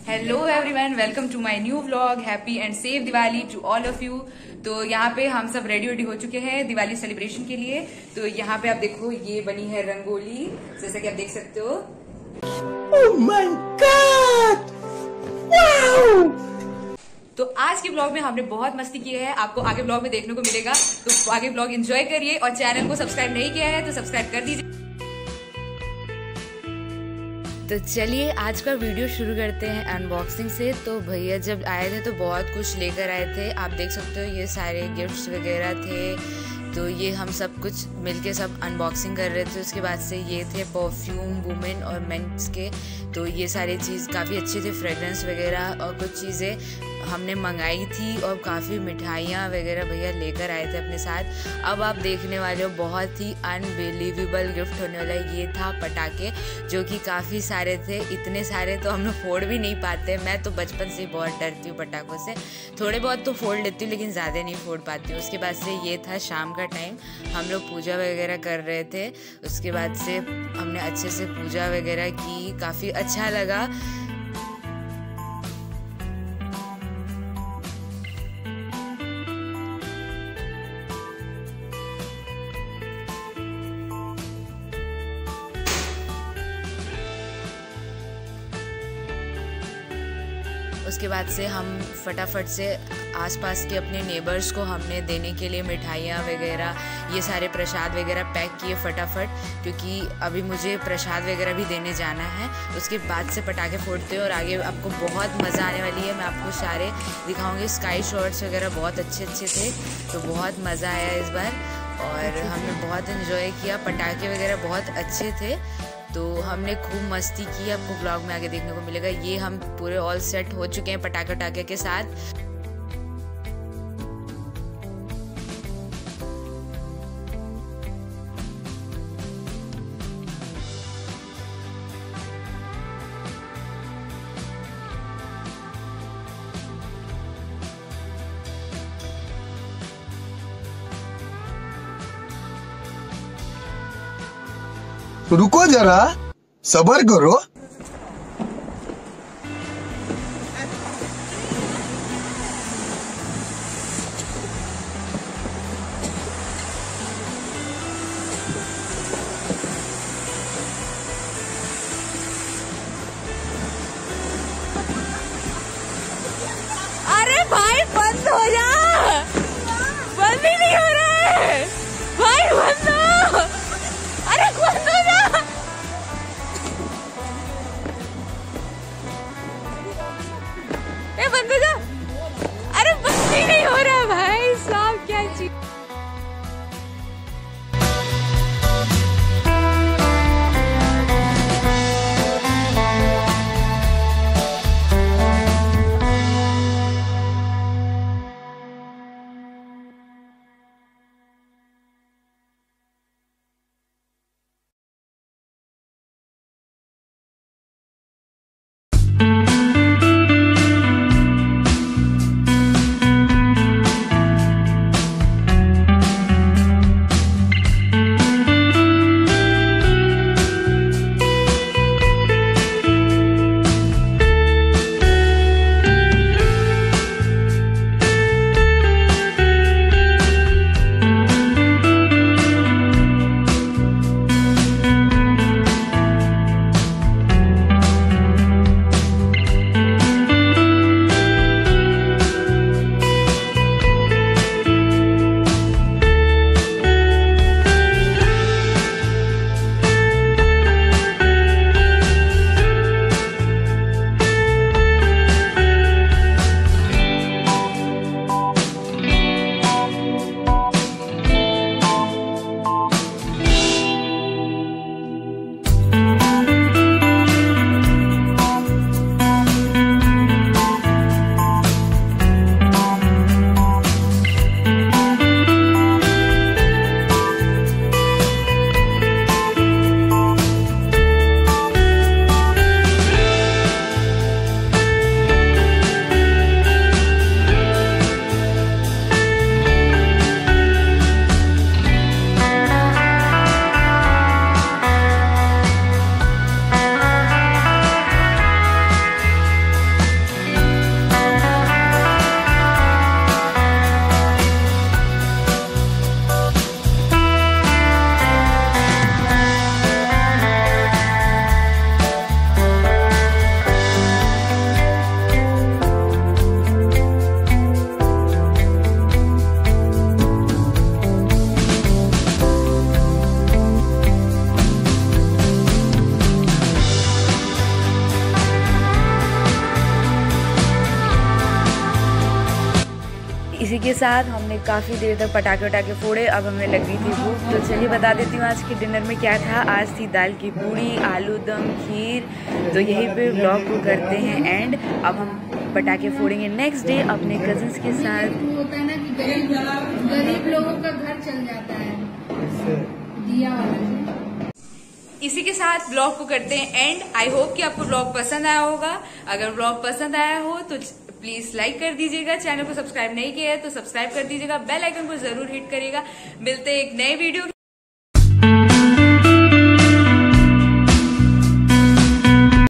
Hello everyone, welcome to my new vlog. Happy and safe Diwali to all of you. तो यहाँ पे हम सब रेडी हो चुके हैं दिवाली सेलिब्रेशन के लिए। तो यहाँ पे आप देखो, ये बनी है रंगोली, जैसा कि आप देख सकते हो। Oh my God! Wow! तो आज के ब्लॉग में हमने बहुत मस्ती की है, आपको आगे ब्लॉग में देखने को मिलेगा। तो आगे ब्लॉग एंजॉय करिए और चैनल को सब्सक्राइब नहीं किया है तो सब्सक्राइब कर दीजिए। तो चलिए आज का वीडियो शुरू करते हैं अनबॉक्सिंग से। तो भैया जब आए थे तो बहुत कुछ लेकर आए थे, आप देख सकते हो ये सारे गिफ्ट्स वगैरह थे। तो ये हम सब कुछ मिलके सब अनबॉक्सिंग कर रहे थे। उसके बाद से ये थे परफ्यूम वुमेन और मेंस के। तो ये सारी चीज़ काफ़ी अच्छे थे, फ्रेगरेंस वगैरह और कुछ चीज़ें हमने मंगाई थी और काफ़ी मिठाइयाँ वगैरह भैया लेकर आए थे अपने साथ। अब आप देखने वाले हो बहुत ही अनबिलीवेबल गिफ्ट होने वाला है। ये था पटाखे, जो कि काफ़ी सारे थे। इतने सारे तो हम लोग फोड़ भी नहीं पाते। मैं तो बचपन से बहुत डरती हूँ पटाखों से, थोड़े बहुत तो फोड़ लेती हूँ लेकिन ज़्यादा नहीं फोड़ पाती हूँ। उसके बाद से ये था शाम का टाइम, हम लोग पूजा वगैरह कर रहे थे। उसके बाद से हमने अच्छे से पूजा वगैरह की, काफ़ी अच्छा लगा। उसके बाद से हम फटाफट से आसपास के अपने नेबर्स को हमने देने के लिए मिठाइयाँ वगैरह, ये सारे प्रसाद वगैरह पैक किए फटाफट, क्योंकि अभी मुझे प्रसाद वगैरह भी देने जाना है। उसके बाद से पटाखे फोड़ते हैं और आगे आपको बहुत मज़ा आने वाली है। मैं आपको सारे दिखाऊंगी। स्काई शॉट्स वगैरह बहुत अच्छे थे, तो बहुत मज़ा आया इस बार और हमने बहुत इन्जॉय किया। पटाखे वगैरह बहुत अच्छे थे, तो हमने खूब मस्ती की। आपको ब्लॉग में आगे देखने को मिलेगा। ये हम पूरे ऑल सेट हो चुके हैं पटाखे के साथ। रुको जरा, सब्र करो। अरे भाई बंद हो जा, बंद ही नहीं हो रहा है भाई, बंद हो। अरे बंद हो जा। के साथ हमने काफ़ी देर तक पटाखे वटाखे फोड़े। अब हमें लग गई थी भूख, तो चलिए बता देती हूँ आज के डिनर में क्या था। आज थी दाल की पूड़ी, आलू दम, खीर। तो यहीं पे व्लॉग को करते हैं एंड। अब हम पटाखे फोड़ेंगे नेक्स्ट डे अपने कजिन्स के साथ। होता है ना कि गरीब लोगों का घर चल जाता है दिया वाला। इसी के साथ ब्लॉग को करते हैं एंड। आई होप कि आपको ब्लॉग पसंद आया होगा। अगर ब्लॉग पसंद आया हो तो प्लीज लाइक कर दीजिएगा। चैनल को सब्सक्राइब नहीं किया है तो सब्सक्राइब कर दीजिएगा। बेल आइकन को जरूर हिट करिएगा। मिलते हैं एक नए वीडियो